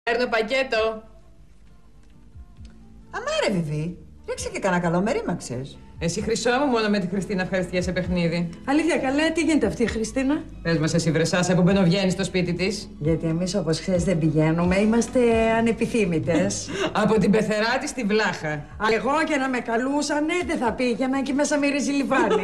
Παίρνω πακέτο. Αμάρε, Βιβί. Ρίξε και κανένα καλό, με ρήμαξες. Εσύ χρυσό μου μόνο με τη Χριστίνα ευχαριστιέσαι παιχνίδι. Αλήθεια, καλά, τι γίνεται αυτή η Χριστίνα? Πες μας εσύ βρεσάσα που μπαινοβγαίνει στο σπίτι της. Γιατί εμείς όπως ξέρεις δεν πηγαίνουμε, είμαστε ανεπιθύμητες. Από την πεθερά της στη βλάχα. Εγώ και να με καλούσανε δεν θα πήγαινα, εκεί μέσα μυρίζει λιβάνι.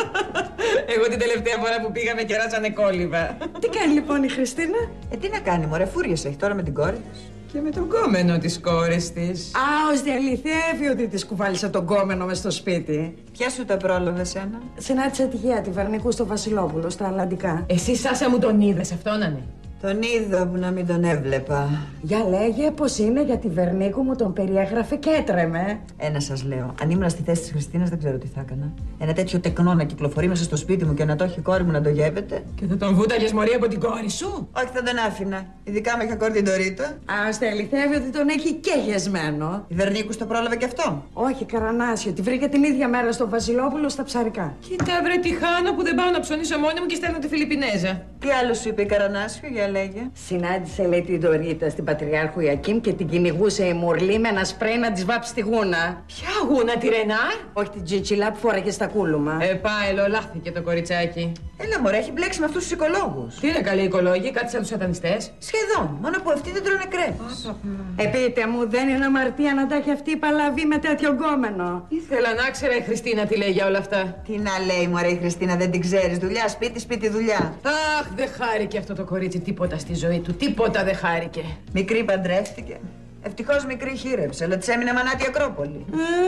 Εγώ την τελευταία φορά που πήγαμε κεράσανε κόλληβα. Τι κάνει λοιπόν η Χριστίνα? Τι να κάνει, μωρέ, φούριες έχει τώρα με την κόρη της. Και με τον κόμενο της κόρης της. Α, ώστε αληθεύει ότι της κουβάλισε τον κόμενο μες στο σπίτι. Ποια σου τα πρόλαβε σένα? Συνάντησα τυχαία τη Βερνίκου στο Βασιλόπουλο, στα Αλλαντικά. Εσύ Σάσα μου τον είδες αυτόν, ναι. Τον είδα που να μην τον έβλεπα. Για λέγε πως είναι, για τη Βερνίκου μου τον περιέγραφε και έτρεμε. Ένα σας λέω. Αν ήμουν στη θέση της Χριστίνας δεν ξέρω τι θα έκανα. Ένα τέτοιο τεκνό να κυκλοφορεί μέσα στο σπίτι μου και να το έχει η κόρη μου να το γεύεται. Και θα τον βούταγες μωρή από την κόρη σου. Όχι, θα τον άφηνα. Ειδικά με είχα κόρη την Ντορίτα. Α, ώστε αληθεύει ότι τον έχει και γεσμένο. Η Βερνίκου το πρόλαβε και αυτό. Όχι, Καρανάσιο, τη βρήκε την ίδια μέρα στο Βασιλόπουλο στα ψαρικά. Κοίτα βρε τι χάνω που δεν πάω να ψωνίσω μόνη μου και στέλνω τη Φιλιππινέζα. Τι άλλο σου είπε η Καρανάσιο, για λέγε? Συνάντησε, λέει, την Ντορίτα στην Πατριάρχου Ιακίμ και την κυνηγούσε η Μουρλή με ένα σπρέι να της βάψει τη γούνα. Ποια γούνα, τη Ρενάρ? Όχι την Τζιτσιλά που φόραγε στα κούλουμα. Πάελο, λάχθηκε το κοριτσάκι. Έλα, μωρέ, έχει μπλέξει με αυτούς τους οικολόγους. Τι είναι καλοί οικολόγοι, κάτι σαν τους σατανιστές. Σχεδόν, μόνο που αυτοί δεν τρώνε κρέας. Πείτε μου, δεν είναι αμαρτία να τα έχει αυτή η παλαβή με τέτοιο γκόμενο? Ήθελα να ξέρα η Χριστίνα τι λέει για όλα αυτά. Τι να λέει, μωρέ, η Χριστίνα, δεν την ξέρεις. Δουλειά, σπίτι, σπίτι, δουλειά. Αχ, δεν χάρηκε αυτό το κορίτσι τίποτα στη ζωή του. Τίποτα δεν χάρηκε. Μικρή παντρεύτηκε. Ευτυχώς μικρή χείρεψε, αλλά της έμεινε μανάτη Ακρόπολη.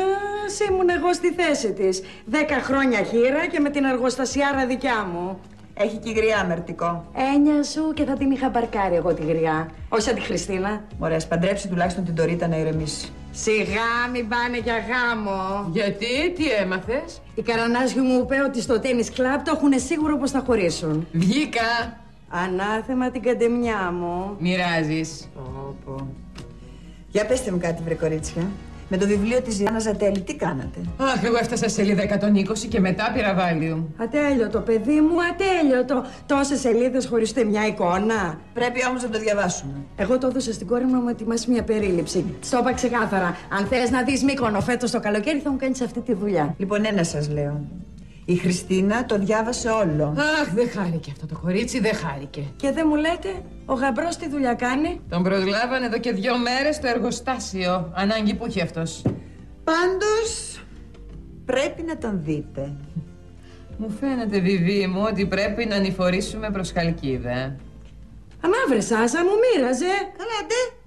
Ήμουν εγώ στη θέση της. 10 χρόνια χείρα και με την εργοστασιάρα δικιά μου. Έχει και η γριά μερτικό. Έννοια σου και θα την είχα μπαρκάρει εγώ τη γριά. Όχι σαν τη Χριστίνα. Μωρέ, ας παντρέψει τουλάχιστον την Ντορίτα να ηρεμήσει. Σιγά μην πάνε για γάμο. Γιατί, τι έμαθες? Η Καρανάσιου μου είπε ότι στο τένις κλαμπ το έχουν σίγουρο πως θα χωρίσουν. Βγήκα. Ανάθεμα την καντεμιά μου. Μοιράζεις. Πω. Για πέστε μου κάτι, βρε κορίτσια. Με το βιβλίο της Ιάννα Ζατέλη, τι κάνατε? Αχ, εγώ έφτασα σε σελίδα 120 και μετά πήρα Βάλιου. Ατέλειωτο, παιδί μου, ατέλειωτο. Τόσες σελίδες χωρίς ούτε μια εικόνα. Πρέπει όμως να το διαβάσουμε. Εγώ το έδωσα στην κόρη μου να μου ετοιμάσει μια περίληψη. Στο είπα ξεκάθαρα. Αν θες να δεις Μύκονο φέτος το καλοκαίρι, θα μου κάνεις αυτή τη δουλειά. Λοιπόν, ένα σας λέω. Η Χριστίνα το διάβασε όλο. Αχ, δεν χάρηκε αυτό το κορίτσι, δεν χάρηκε. Και δεν μου λέτε, ο γαμπρός τι δουλειά κάνει? Τον προσλάβανε εδώ και 2 μέρες στο εργοστάσιο. Ανάγκη που είχε αυτός. Πάντως, πρέπει να τον δείτε. Μου φαίνεται, Βιβί μου, ότι πρέπει να ανηφορήσουμε προς Χαλκίδα. Αμά βρε Σάσα, μου μοίραζε. Καλά, ντε.